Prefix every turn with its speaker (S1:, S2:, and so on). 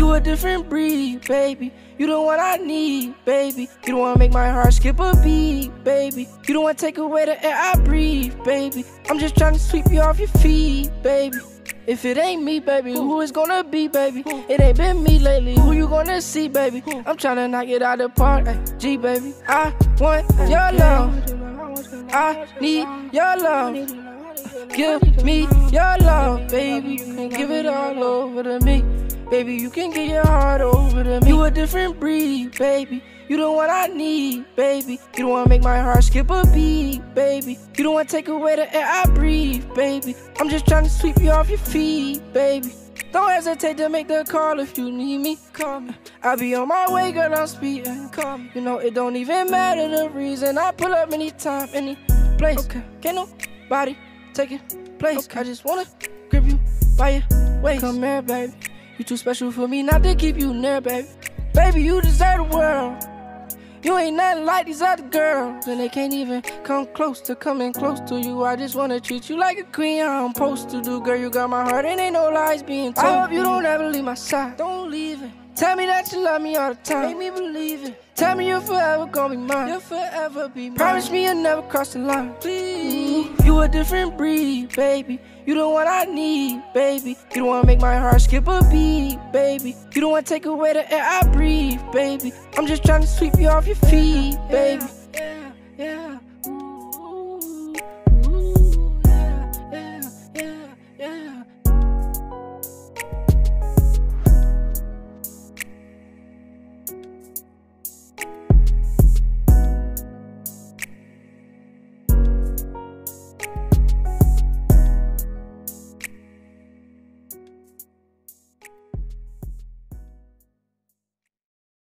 S1: You a different breed, baby. You the one I need, baby. You the one make my heart skip a beat, baby. You the one take away the air I breathe, baby. I'm just trying to sweep you off your feet, baby. If it ain't me, baby, who is gonna be, baby? It ain't been me lately, who you gonna see, baby? I'm tryna knock it out the park, G, baby. I want your love, I need your love. Give me your love, baby, and give it all over to me. Baby, you can get your heart over to me. You a different breed, baby. You the one I need, baby. You the one make my heart skip a beat, baby. You the one take away the air I breathe, baby. I'm just trying to sweep you off your feet, baby. Don't hesitate to make the call if you need me. Call me. I'll be on my way, girl, I'm speeding. Call me. You know it don't even matter the reason. I pull up anytime, any place. Okay. Can't nobody take it place. Okay. I just wanna grip you by your waist. Come here, baby. You too special for me not to keep you near, baby. Baby, you deserve the world. You ain't nothing like these other girls, and they can't even come close to coming close to you. I just wanna treat you like a queen, how I'm supposed to do. Girl, you got my heart, and ain't no lies being told. I hope you don't ever leave my side. Don't leave it. Tell me that you love me all the time. Make me believe it. Tell me you're forever gonna be mine. You'll forever be mine. Promise me you'll never cross the line. Please. You a different breed, baby. You the one I need, baby. You the one make my heart skip a beat, baby. You the one take away the air I breathe, baby. I'm just trying to sweep you off your feet, baby.